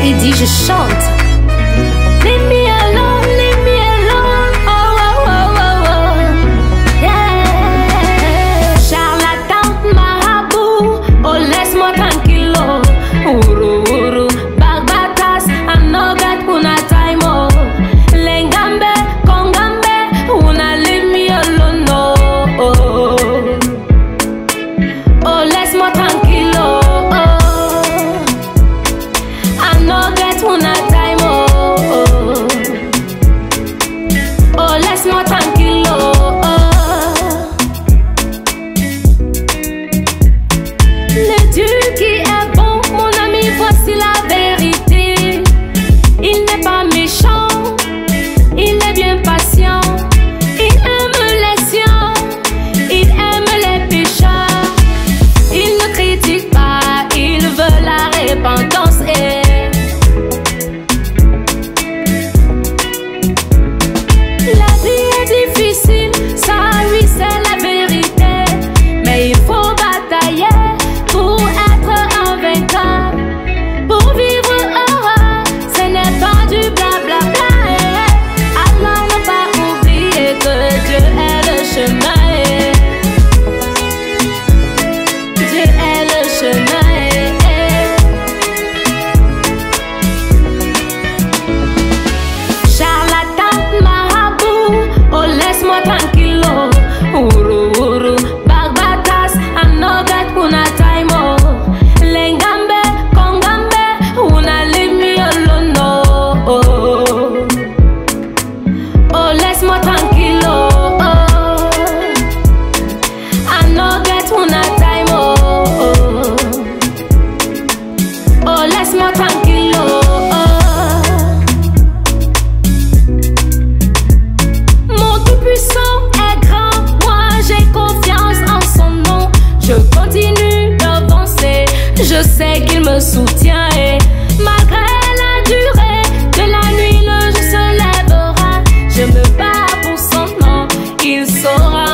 Il dit je chante. Leave me alone, leave me alone. Oh, oh, oh, oh, oh. Yeah. Charlatan, marabout, oh laisse-moi tranquillo. Uru, uru, barbatas, anogat, una taimo. Lengambe, kongambe, una leave me alone, no. Oh, laisse-moi tranquillo. I know get una time, oh, laisse-moi tranquillo. Le Dieu qui est bon, mon ami, voici la vérité. Il n'est pas méchant, il est bien patient. Il aime les siens, il aime les pécheurs. Il ne critique pas, il veut la repentance. La vie est difficile, ça oui c'est la vérité. Mais il faut batailler pour être un vainqueur. Pour vivre heureux, ce n'est pas du blablabla. Allah n'a pas oublié que Dieu est le chemin. Dieu est le chemin. Charlatan, marabout, oh laisse-moi tranquillo. Uru, uru, barbatas, anogat, una taimo. Lengambe, kongambe, una leave me alone, no. Oh, laisse-moi tranquillo. Anogat, una taimo. Oh, laisse-moi tranquillo. Mon Tout-Puissant est grand, moi j'ai confiance en son nom. Je continue d'avancer, je sais qu'il me soutient et malgré la durée de la nuit, le jour se lèvera. Je me bats pour son nom, il saura